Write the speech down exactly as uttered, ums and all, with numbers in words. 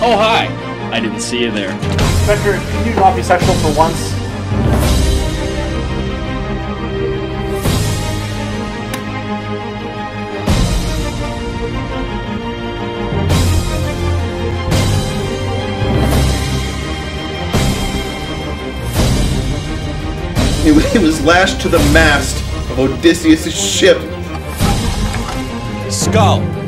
Oh, hi! I didn't see you there. Inspector, can you not be sexual for once? It was lashed to the mast of Odysseus' ship. Skull!